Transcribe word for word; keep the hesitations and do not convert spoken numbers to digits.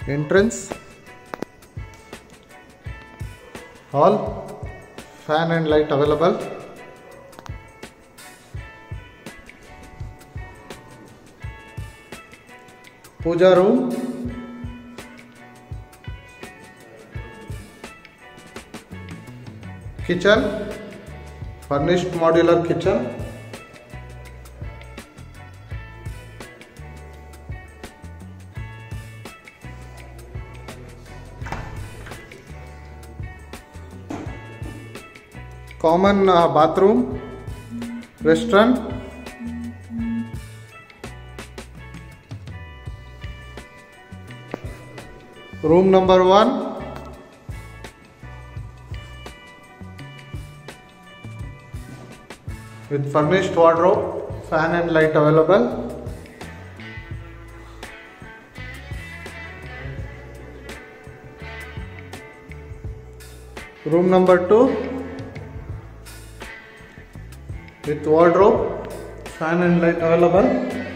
Entrance, hall, fan and light available. Pooja room, kitchen, furnished modular kitchen, common uh, bathroom, restaurant, room number one, with furnished wardrobe, fan and light available. Room number two, with wardrobe, fan and light available.